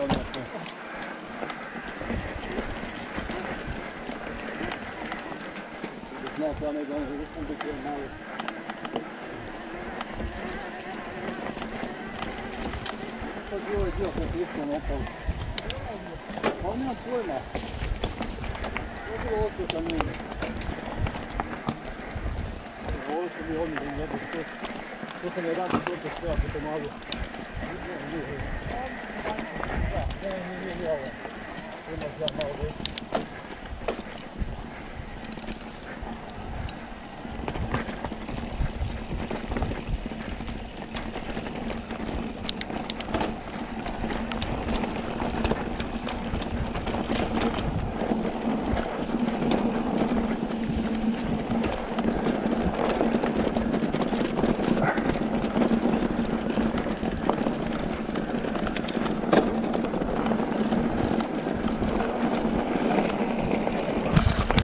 onako. Znao to ne da ono rukom biti je malo. To je ovaj dio koji je istom opao. Pa nemam pojma. To je bilo osjeća nije. Ovo su mi ovdje da gledaju što. To sam je radio to sve ako to malo. Nije ovo. Imaš ja malo veći.